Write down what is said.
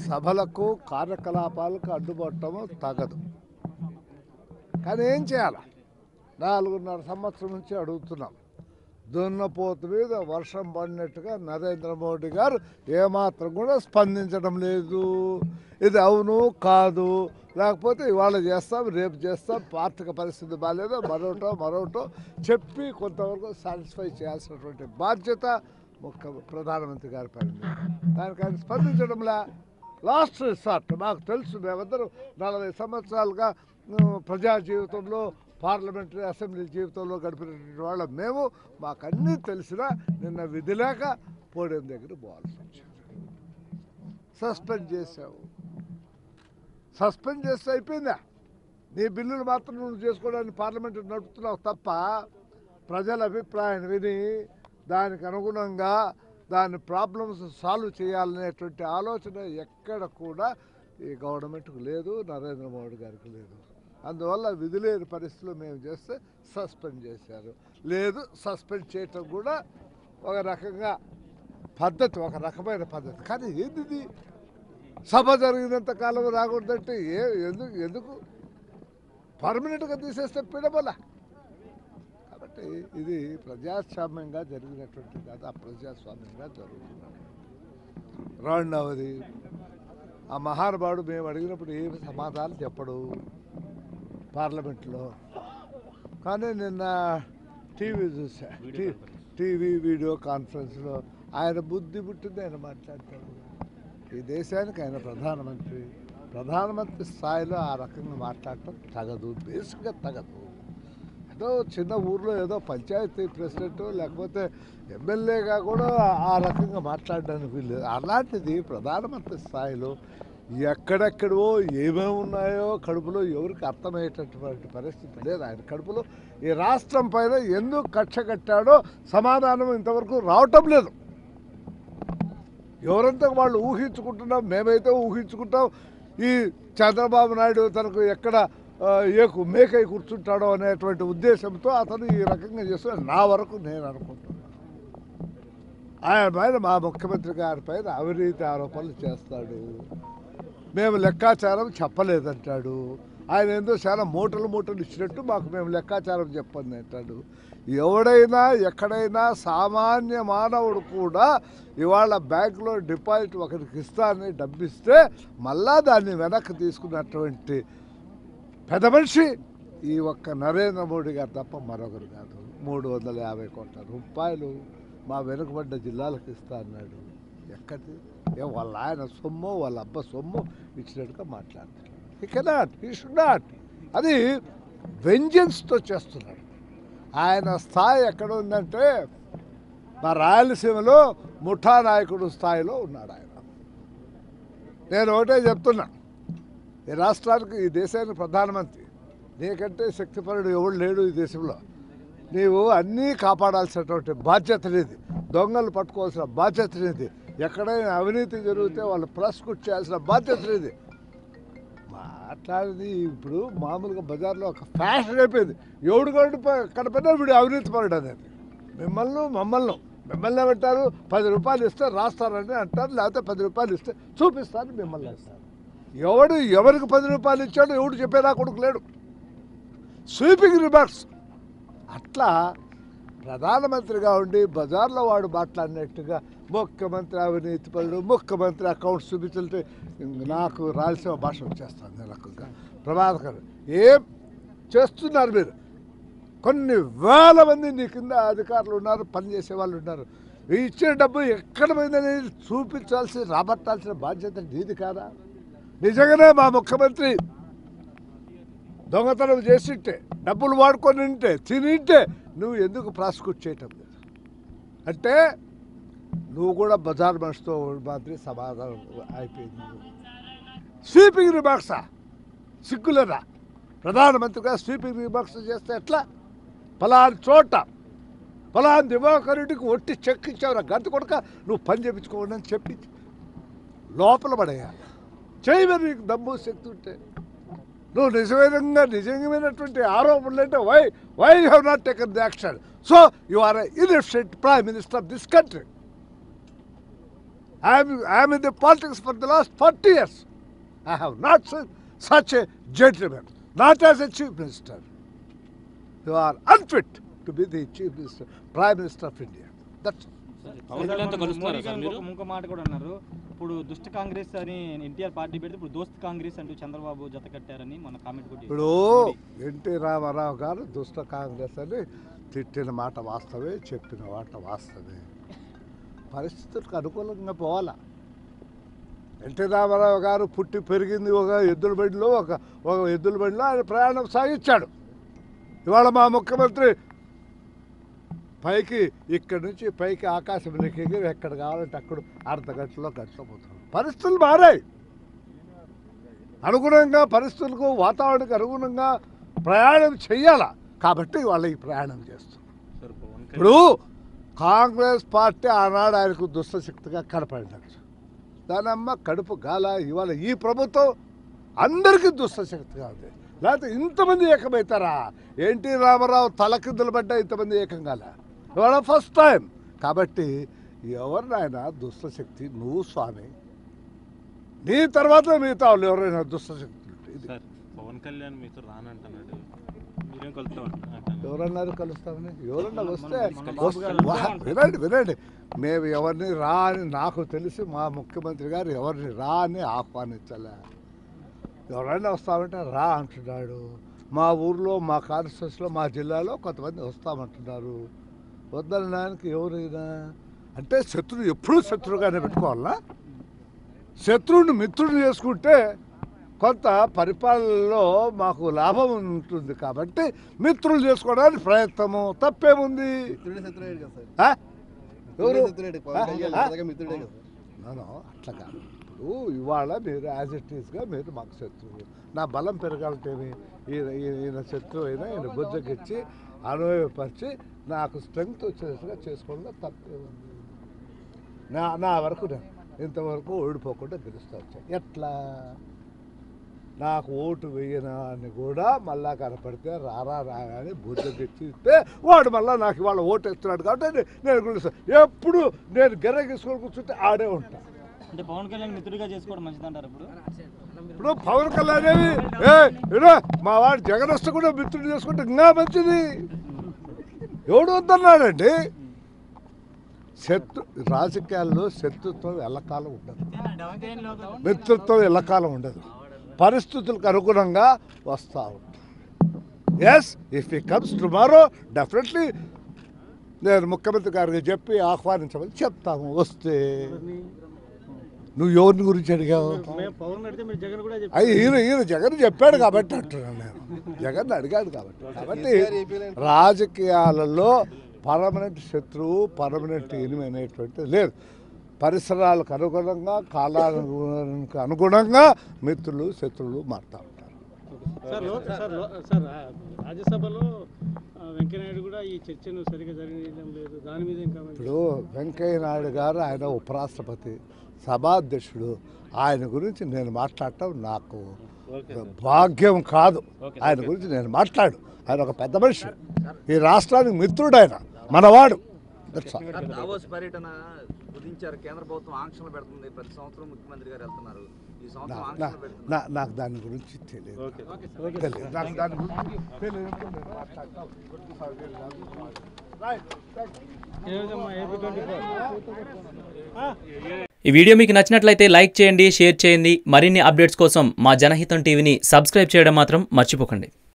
సభలకు కార్యకలాపాలకు అడ్డుపడటము తగదు. కానీ ఏం చేయాలి? 4.5 సంవత్సరం నుంచి అడుగుతున్నాం. దున్నపోతు మీద వర్షం పడినట్టుగా నరేంద్ర మోడీ గారు ఏమాత్రం కూడా స్పందించడం లేదు. ఇది అవును కాదు, లేకపోతే ఇవాళ చేస్తాం రేపు చేస్తాం, ఆర్థిక పరిస్థితి బాగాలేదో మరోటో చెప్పి కొంతవరకు సాటిస్ఫై చేయాల్సినటువంటి బాధ్యత ప్రధానమంత్రి గారి పైన. దానికి ఆయన స్పందించడంలా లాస్ట్ రిసార్ట్. మాకు తెలుసు, మేమందరం 40 సంవత్సరాలుగా ప్రజా జీవితంలో పార్లమెంటరీ అసెంబ్లీ జీవితంలో గడిపినటువంటి వాళ్ళం మేము. మాకన్నీ తెలిసినా నిన్న విధి లేక పోడియం దగ్గర పోవాల్సి వచ్చింది. సస్పెండ్ చేసావు. సస్పెండ్ చేస్తే అయిపోయిందా? నీ బిల్లులు మాత్రం నువ్వు చేసుకోవడానికి పార్లమెంట్ నడుపుతున్నావు తప్ప ప్రజల అభిప్రాయాన్ని విని దానికి అనుగుణంగా దాని ప్రాబ్లమ్స్ సాల్వ్ చేయాలనేటువంటి ఆలోచన ఎక్కడ కూడా ఈ గవర్నమెంట్కు లేదు, నరేంద్ర మోడీ గారికి లేదు. అందువల్ల విధి లేని పరిస్థితులు మేము చేస్తే సస్పెండ్ చేశారు. లేదు, సస్పెండ్ చేయటం కూడా ఒక రకంగా పద్ధతి, ఒక రకమైన పద్ధతి. కానీ ఏంది సభ జరిగినంత కాలం రాకూడదంటే ఎందుకు పర్మనెంట్గా తీసేస్తే పిడబల. కాబట్టి ఇది ప్రజాస్వామ్యంగా జరిగినటువంటి కాదు, అప్రజాస్వామ్యంగా జరుగుతున్నది. రెండవది, ఆ మహానుభావుడు మేము అడిగినప్పుడు ఏమి సమాధానం చెప్పడు పార్లమెంట్లో. కానీ నిన్న టీవీ చూసా, టీవీ వీడియో కాన్ఫరెన్స్లో ఆయన బుద్ధి పుట్టింది ఆయన మాట్లాడతాడు. ఈ దేశానికి ఆయన ప్రధానమంత్రి స్థాయిలో ఆ రకంగా మాట్లాడటం తగదు, బేసిక్గా తగదు. ఏదో చిన్న ఊర్లో ఏదో పంచాయతీ ప్రెసిడెంట్ లేకపోతే ఎమ్మెల్యేగా కూడా ఆ రకంగా మాట్లాడడానికి వీల్లేదు. అలాంటిది ప్రధానమంత్రి స్థాయిలో ఎక్కడెక్కడో ఏమేమి ఉన్నాయో కడుపులో ఎవరికి అర్థమయ్యేటటువంటి పరిస్థితి లేదు. ఆయన కడుపులో ఈ రాష్ట్రం పైన ఎందుకు కక్ష కట్టాడో సమాధానం ఇంతవరకు రావటం లేదు. ఎవరంతా వాళ్ళు ఊహించుకుంటున్నాం, మేమైతే ఊహించుకుంటాం ఈ చంద్రబాబు నాయుడు తనకు ఎక్కడ మేకై కూర్చుంటాడో అనేటువంటి ఉద్దేశంతో అతను ఈ రకంగా చేస్తున్నాడు. నా వరకు నేను అనుకుంటున్నాను ఆయన పైన, మా ముఖ్యమంత్రి గారి పైన అవినీతి ఆరోపణలు చేస్తాడు. మేము లెక్కాచారం చెప్పలేదంటాడు. ఆయన ఏందో చాలా మూటలు ఇచ్చినట్టు మాకు మేము లెక్కాచారం చెప్పండి అంటాడు. ఎవడైనా ఎక్కడైనా సామాన్య మానవుడు కూడా ఇవాళ బ్యాంకులో డిపాజిట్ ఒకరికి ఇస్తానని డబ్బిస్తే మళ్ళా దాన్ని వెనక్కి తీసుకున్నటువంటి పెద్ద మనిషి ఈ ఒక్క నరేంద్ర మోడీ గారు తప్ప మరొకరు కాదు. 350 కోట్ల రూపాయలు మా వెనుకబడ్డ జిల్లాలకు ఇస్తా అన్నాడు. ఎక్కడి వాళ్ళ ఆయన సొమ్ము వాళ్ళ అబ్బ సొమ్ము ఇచ్చినట్టుగా మాట్లాడుతున్నాడు. He cannot, he should not. అది వెంజన్స్తో చేస్తున్నాడు. ఆయన స్థాయి ఎక్కడ ఉందంటే మా రాయలసీమలో ముఠా నాయకుడు స్థాయిలో ఉన్నాడు ఆయన. నేను ఒకటే చెప్తున్నా, ఈ రాష్ట్రానికి ఈ దేశానికి ప్రధానమంత్రి నీకంటే శక్తిపరుడు ఎవడు లేడు ఈ దేశంలో. నీవు అన్నీ కాపాడాల్సినటువంటి బాధ్యత నీది, దొంగలు పట్టుకోవాల్సిన బాధ్యత నీది, ఎక్కడైనా అవినీతి జరిగితే వాళ్ళు ప్రాసిక్యూట్ చేయాల్సిన బాధ్యత నీది. మాట్లాడింది ఇప్పుడు మామూలుగా బజార్లో ఒక ఫ్యాషన్ అయిపోయింది. ఎవడు కడపైనా వీడు అవినీతి పరుడు అనేది. మిమ్మల్ని ఏమంటారు, 10 రూపాయలు ఇస్తే రాస్తారని అంటారు, లేకపోతే 10 రూపాయలు ఇస్తే చూపిస్తారని మిమ్మల్ని వేస్తారు. ఎవరికి 10 రూపాయలు ఇచ్చాడో ఎవడు చెప్పేదా కొడుకు లేడు. Sweeping remarks. అట్లా ప్రధానమంత్రిగా ఉండి బజార్లో వాడు మాట్లాడినట్టుగా ముఖ్యమంత్రి అవినీతి పరుడు, ముఖ్యమంత్రి అకౌంట్స్ చూపించాలంటే నాకు రాయలసీమ భాష వచ్చేస్తుంది. రకంగా ప్రమాదకరం. ఏం చేస్తున్నారు మీరు? కొన్ని వేల మంది నీ కింద అధికారులు ఉన్నారు, పనిచేసే వాళ్ళు ఉన్నారు. ఇచ్చిన డబ్బు ఎక్కడ పోయిందనేది చూపించాల్సి రాబట్టాల్సిన బాధ్యత నీది కాదా? నిజంగానే మా ముఖ్యమంత్రి దొంగతనం చేసింటే, డబ్బులు వాడుకొని ఉంటే, తినింటే నువ్వు ఎందుకు ప్రాసిక్యూట్ చేయటం లేదు అంటే నువ్వు కూడా బజార్ మనిషితో మాత్రమే సమాధానం అయిపోయింది. స్వీపింగ్ రిమార్క్సా? సిగ్గులేదా? ప్రధానమంత్రిగా స్వీపింగ్ రిమార్క్స్ చేస్తే ఎట్లా? ఫలాని చోట ఫలాని దివాకరుడికి ఒట్టి చెక్ ఇచ్చావు, గంట కొడక నువ్వు పని చేయించుకోండి అని చెప్పి లోపల పడేయాలి. చేయమని నీకు దమ్ము శక్తి ఉంటే. నువ్వు నిజమైనటువంటి ఆరోపణలు అంటే why you have not taken the action? So you are a inefficient prime minister of this country. I am in the politics for the last 40 years. I have not seen such a gentleman, not as a chief minister. You are unfit to be the chief minister, prime minister of India. That's ఇంకొక మాట కూడా అన్నారు. ఇప్పుడు దుష్ట కాంగ్రెస్ అని NTR party పెడితే ఇప్పుడు దోస్త్ కాంగ్రెస్ అంటూ చంద్రబాబు జత కట్టారని మన కామెంట్ కూడా. ఇప్పుడు ఎన్టీ రామారావు గారు దుష్ట కాంగ్రెస్ అని తిట్టిన మాట వాస్తవే, చెప్పిన మాట వాస్తవే. పరిస్థితులకు అనుకూలంగా పోవాలా. ఎన్టీ రామారావు గారు పుట్టి పెరిగింది ఒక ఎద్దుల బండిలో ఆయన ప్రయాణం సాగించాడు. ఇవాళ మా ముఖ్యమంత్రి పైకి ఇక్కడి నుంచి పైకి ఆకాశంలోకి ఎగిరి ఎక్కడ కావాలంటే అక్కడ గంటలో పోతున్నాడు. పరిస్థితులు మారాయి. అనుగుణంగా పరిస్థితులకు వాతావరణానికి అనుగుణంగా ప్రయాణం చెయ్యాలా. కాబట్టి వాళ్ళు ఈ ప్రయాణం చేస్తున్నారు. ఇప్పుడు కాంగ్రెస్ పార్టీ ఆనాడు ఆయనకు దుష్టశక్తిగా కనపడినచ్చు. దానమ్మ కడుపు గాల. ఇవాళ ఈ ప్రభుత్వం అందరికీ దుష్టశక్తిగా ఉంది. లేకపోతే ఇంతమంది ఏకమవుతారా? ఎన్టీ రామారావు తలకిందులు పడ్డా ఇంతమంది ఏకం కాల. ఇవాళ ఫస్ట్ టైం. కాబట్టి ఎవరినైనా దుష్టశక్తి నువ్వు స్వామి, నీ తర్వాత మిగతా వాళ్ళు ఎవరైనా దుష్టశక్తులు ఉంటే. పవన్ కళ్యాణ్ మీతో రానంటున్నాడు, ఎవరన్నారు కలుస్తామని? ఎవరన్నా వస్తే వినండి. మేము ఎవరిని రా అని నాకు తెలిసి మా ముఖ్యమంత్రి గారు ఎవరిని రా అని ఆహ్వానించలే. ఎవరైనా వస్తామంటే రా అంటున్నాడు. మా ఊర్లో, మా కాన్స్టిట్యూన్సీలో, మా జిల్లాలో కొంతమంది వస్తామంటున్నారు. వద్దనడానికి ఎవరైనా అంటే శత్రువు ఎప్పుడూ శత్రువుగానే పెట్టుకోవాలా? శత్రువుని మిత్రుడు చేసుకుంటే కొంత పరిపాలనలో మాకు లాభం ఉంటుంది. కాబట్టి మిత్రులు చేసుకోవడానికి ప్రయత్నము తప్పేముంది? అట్లా కాదు. ఇప్పుడు ఇవాళ మీరు యాజ్ ఇట్ ఈస్గా మీరు మాకు శత్రువు. నా బలం పెరగాలంటేమి ఈయన శత్రువు అయినా ఈయన బుద్ధకిచ్చి అనుభవపరిచి నాకు స్ట్రెంగ్త్ వచ్చేట్టుగా చేసుకోవడంలో తప్పే ఉంది. నా వరకు ఇంతవరకు ఓడిపోకుండా గెలుస్తూ వచ్చా. ఎట్లా? నాకు ఓటు వేయనని కూడా మళ్ళా కనపడితే రారా అని బుద్ధకిచ్చిస్తే వాడు మళ్ళీ నాకు ఇవాళ ఓటు వేస్తున్నాడు. కాబట్టి నేను గెలుస్తాను. ఎప్పుడు నేను గెరగేసుకొని కూర్చుంటే ఆడే ఉంటా. అంటే పవన్ కళ్యాణ్ మిత్రుడిగా చేసుకోవడం మంచిదంటారు. ఇప్పుడు పవన్ కళ్యాణ్ ఏమి మా వాడు జగన్ వస్తే కూడా మిత్రుడు చేసుకుంటే ఇంకా మంచిది. ఎవడు వద్దన్నాడండి? రాజకీయాల్లో శత్రుత్వం ఎల్లకాలం ఉండదు, మిత్రుత్వం ఎల్లకాలం ఉండదు. పరిస్థితులకు అనుగుణంగా వస్తూ ఉంటాం. Yes, if he comes tomorrow definitely నేను ముఖ్యమంత్రి గారికి చెప్పి ఆహ్వానించమని చెప్తాము. వస్తే నువ్వు ఎవరిని గురించి అడిగావు? ఈయన జగన్ చెప్పాడు కాబట్టి అంటున్నాను నేను. జగన్ అడిగాడు కాబట్టి రాజకీయాలలో పర్మనెంట్ శత్రువు, పర్మనెంట్ ఎనిమి అనేటువంటిది లేదు. పరిసరాలకు అనుగుణంగా, కాలానికి అనుగుణంగా మిత్రులు, శత్రువులు మారుతూ ఉంటారు. రాజ్యసభలో వెంకయ్యనాయుడు కూడా ఈ చర్చను సరిగా జరగడం లేదు. దాని మీద ఇప్పుడు వెంకయ్యనాయుడు గారు ఆయన ఉపరాష్ట్రపతి, సభాధ్యక్షుడు. ఆయన గురించి నేను మాట్లాడటం నాకు భాగ్యం కాదు. ఆయన గురించి నేను మాట్లాడు. ఆయన ఒక పెద్ద మనిషి, ఈ రాష్ట్రానికి మిత్రుడు, ఆయన మనవాడు. దావోస్ పర్యటన కుదించారు. కేంద్ర ప్రభుత్వం ఆంక్షలు పెడుతుంది. ప్రతి సంవత్సరం ముఖ్యమంత్రి గారు వెళ్తున్నారు. ఈ సంవత్సరం ఆంక్షలు పెడుతున్నారు. నాకు దాని గురించి తెలియదు. ఈ వీడియో మీకు నచ్చినట్లయితే లైక్ చేయండి, షేర్ చేయండి. మరిన్ని అప్డేట్స్ కోసం మా జనహితం టీవీని సబ్స్క్రైబ్ చేయడం మాత్రం మర్చిపోకండి.